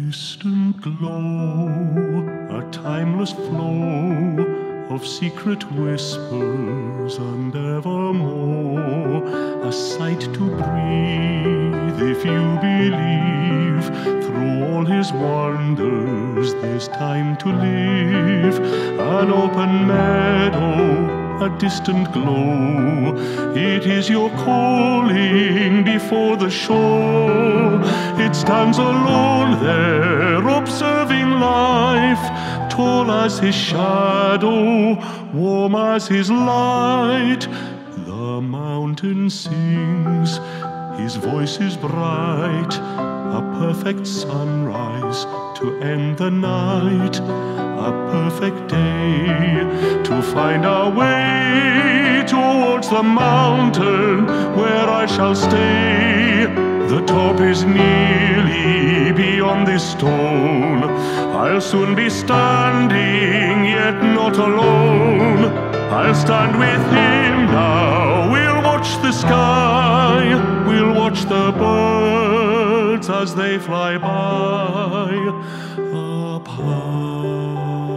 distant glow, a timeless flow of secret whispers and evermore, a sight to breathe if you believe. Through all his wonders there's time to live, an open meadow, a distant glow. It is your calling before the shore. It stands alone there, observing life, tall as his shadow, warm as his light. The mountain sings, his voice is bright, a perfect sunrise to end the night, a perfect day to find our way towards the mountain where I shall stay. The top is nearly beyond this stone. I'll soon be standing, yet not alone. I'll stand with him now. We'll watch the sky. We'll watch the birds as they fly by up high.